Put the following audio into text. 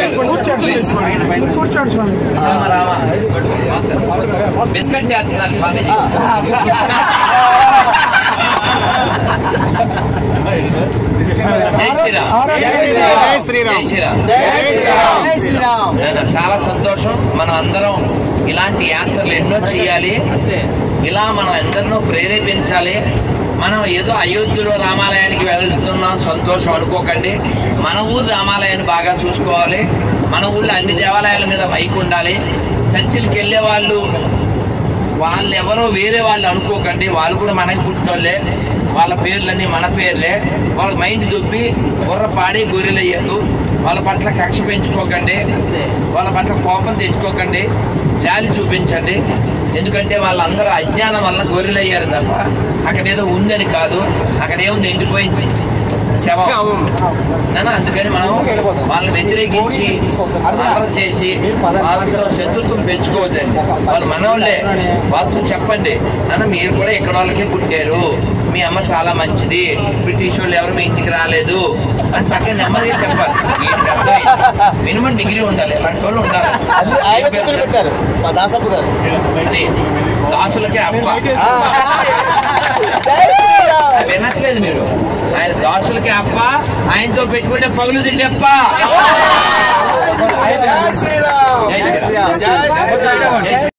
కూర్చోండి స్వామి. బిస్కెట్ చేస్తున్నారు స్వామి. జై శ్రీరామ్. జై శ్రీరామ్. జై శ్రీరామ్. చాలా సంతోషం. మనం అందరం ఇలాంటి యాత్రలు ఎన్నో చేయాలి. ఇలా మనం అందరినో ప్రేరేపించాలి. మనం ఏదో అయోధ్యలో రామాలయానికి వెళ్తున్నాం సంతోషం అనుకోకండి. మన ఊరు రామాలయాన్ని బాగా చూసుకోవాలి. మన ఊళ్ళో అన్ని దేవాలయాల మీద మైక్ ఉండాలి. చర్చిలకు వెళ్ళే వాళ్ళు ఎవరో వేరే వాళ్ళు అనుకోకండి. వాళ్ళు కూడా మనకి పుట్టినోళ్ళే. వాళ్ళ పేర్లన్నీ మన పేర్లే. వాళ్ళ మైండ్ దొబ్బి బుర్ర పాడి గొర్రెలయ్యారు. వాళ్ళ పట్ల కక్ష పెంచుకోకండి. వాళ్ళ పట్ల కోపం తెచ్చుకోకండి. జాలి చూపించండి. ఎందుకంటే వాళ్ళందరూ అజ్ఞానం వల్ల గొర్రెలయ్యారు తప్ప అక్కడ ఏదో ఉందని కాదు. అక్కడ ఏముంది, ఎండిపోయింది శవం. అందుకని మనం వాళ్ళని వ్యతిరేకించి అల్లరి చేసి వాళ్ళతో శత్రుత్వం పెంచుకోవద్దండి. వాళ్ళు మనోళ్ళే. వాళ్ళతో చెప్పండి, మీరు కూడా ఇక్కడ వాళ్ళకే పుట్టారు, మీ అమ్మ చాలా మంచిది, బ్రిటిష్ వాళ్ళు ఎవరు మీ ఇంటికి రాలేదు అని చక్కగా నెమ్మదిగా చెప్పాలి. మినిమం డిగ్రీ ఉండాలి. అలాంటి వాళ్ళు ఉండాలి. దాసులకే అప్ప వినట్లేదు మీరు. ఆయన దాసులకి అప్ప, ఆయనతో పెట్టుకుంటే పగులు తింటప్ప. జై శ్రీరామ్.